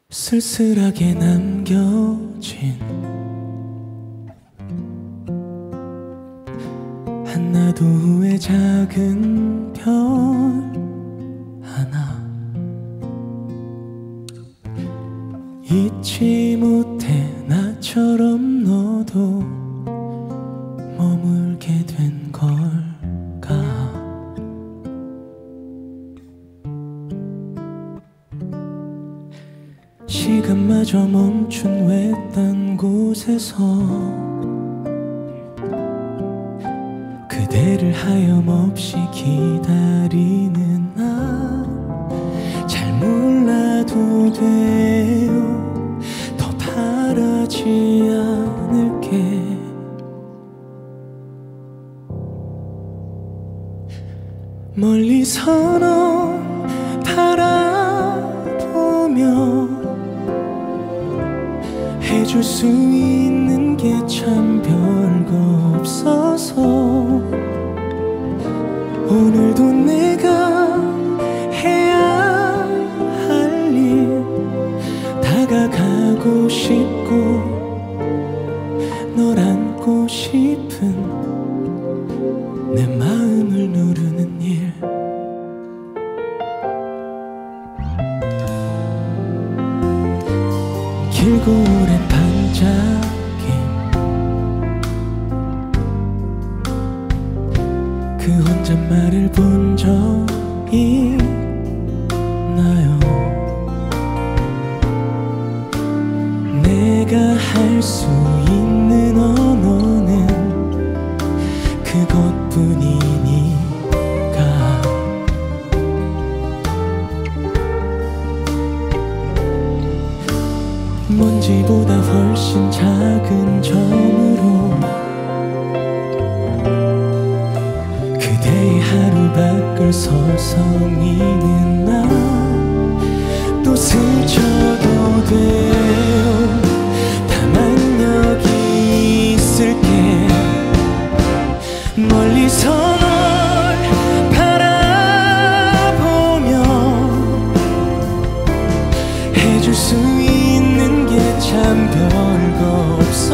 쓸쓸하게 남겨진 한나도 후의 작은 별 하나 잊지 못해 나처럼 너도 머물게 된 걸까. 시간마저 멈춘 외딴 곳에서 그대를 하염없이 기다리는 나 잘 몰라도 돼요. 더 바라지 않을게. 멀리서 널 바라보며 해줄 수 있는 게 참 별거 없어서 오늘도 내가 해야 할 일 다가가고 싶고 널 안고 싶은 내 마음을 누르는 일. 길고 오랜 반짝임 그 혼잣말을 본 적이 있나요? 내가 할 수 있는 언어는 그것뿐이니까. 먼지보다 훨씬 작은 점으로 그대의 하루 밖을 서성이는 나 또 스쳐도 돼요. 다만 여기 있을게. 멀리서 널 바라보며 해줄 수 있는 게 참 별거 없어.